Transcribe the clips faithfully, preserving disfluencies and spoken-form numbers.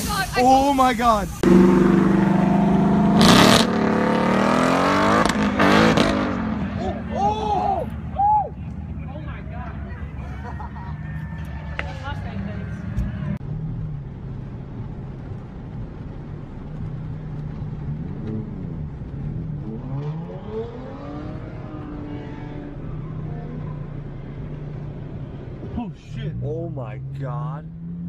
Oh my god! Oh shit. Oh my god.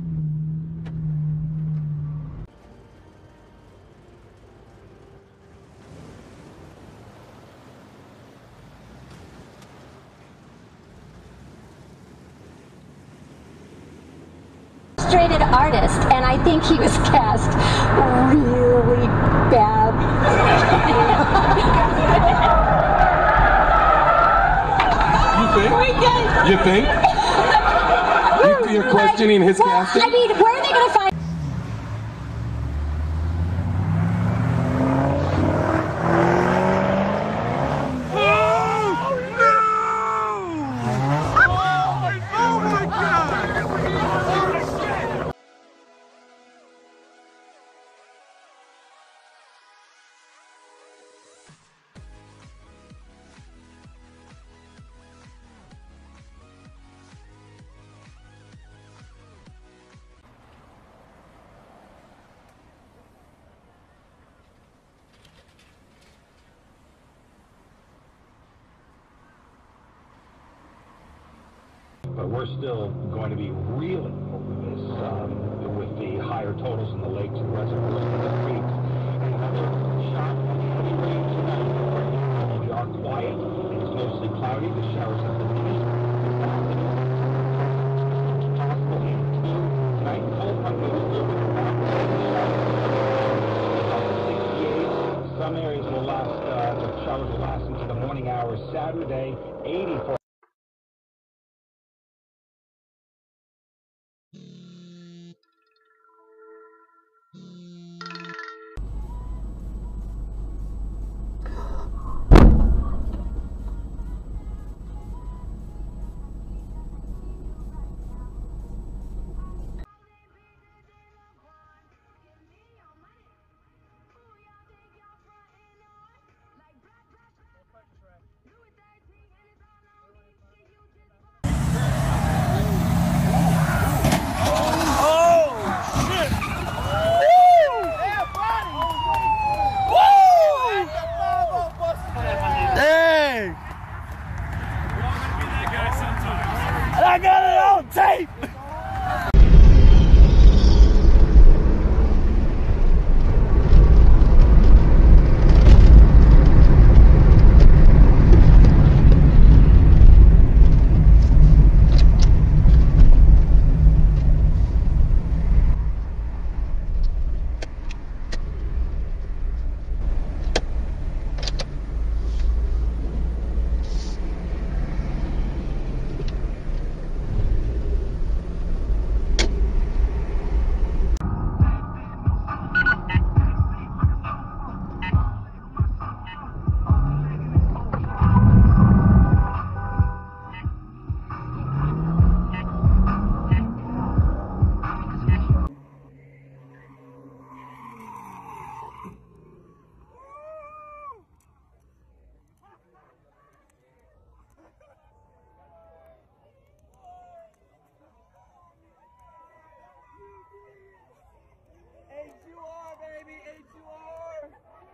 Illustrated artist, and I think he was cast really bad. You think? You think? You, you're questioning his well, casting? I mean, where are they going to find? But we're still going to be reeling over this um, with the higher totals in the lakes and reservoirs and the creeks. Another shot of heavy rain tonight. Right now we are quiet. It's mostly cloudy. The showers have been deep. Possible in two tonight. Cold front moves through with about sixty-eight. Some areas will last. Uh, the showers will last into the morning hours. Saturday, eighty-four. I got it on tape! H U R, baby, H U R!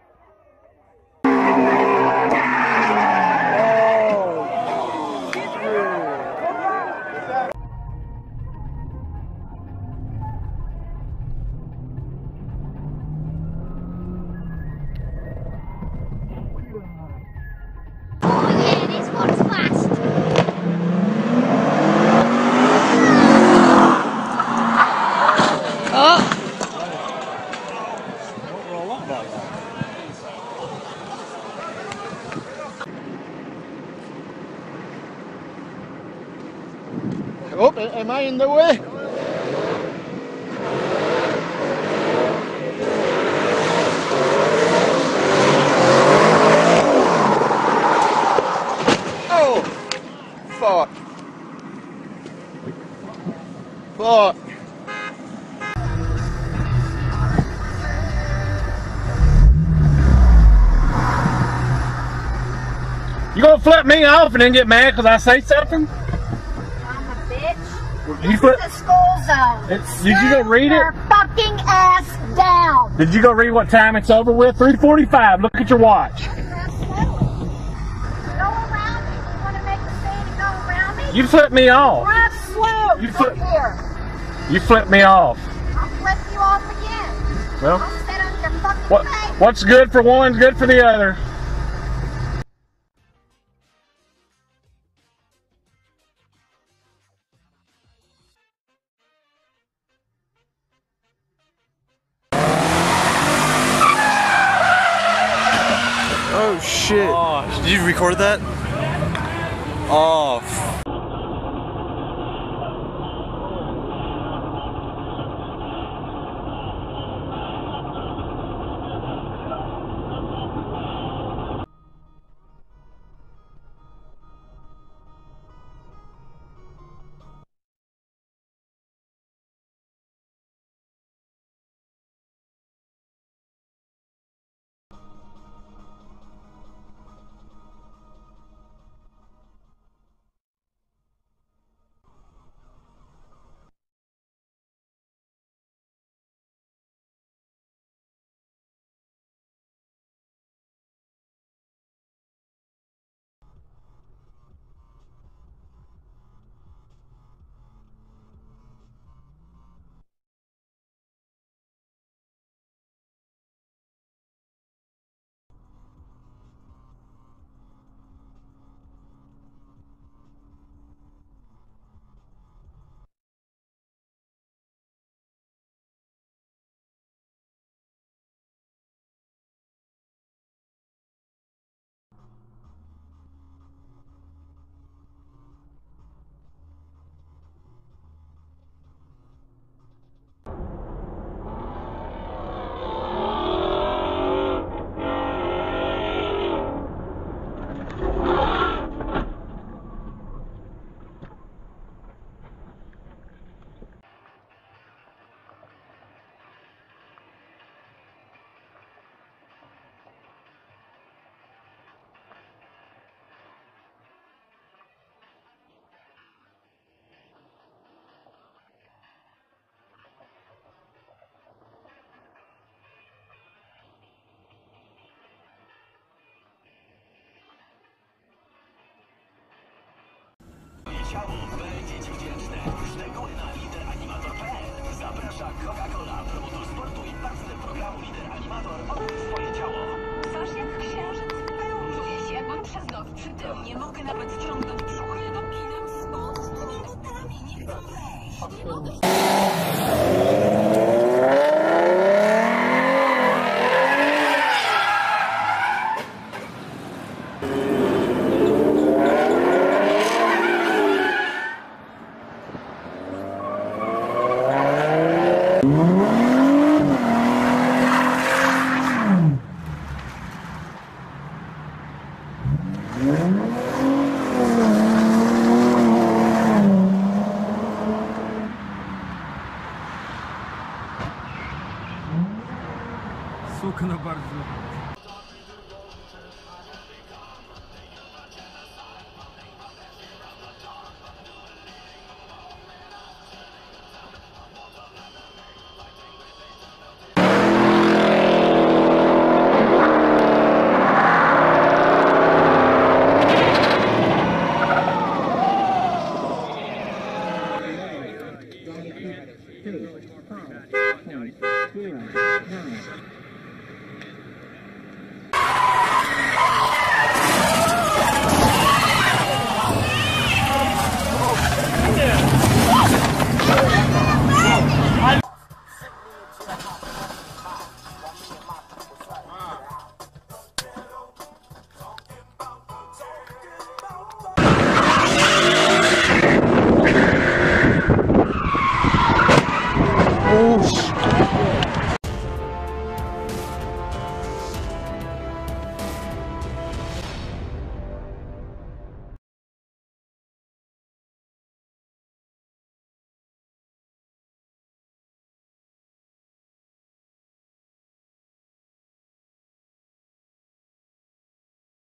Oh, am I in the way? Oh! Fuck. Fuck. gonna flip me off and then get mad because I say something? I'm a bitch. You This flip, is the school zone. it's, did you go read Your it? fucking ass down. Did you go read what time it's over with? three forty-five. Look at your watch. Go around me. You want to make a scene and go around me? You flipped me off. Drive slow. You Come flip- here. You flipped me off. I'll flip you off again. Well, I'll sit on your fucking what, face. what's good for one's good for the other. Oh shit. Oh, did you record that? Oh. Zaprasza Coca-Cola, promotor sportu i partner programu Lider Animator. Odkryj swoje ciało. Coś jak księżyc. Czuję się jakbym przez noc przy tym. Nie mogę nawet ściągnąć brzucha. Napinam spod z tymi butami. Nie chcę wejść. Nie mogę. Sukno bardzo. Two, five, point zero, nine.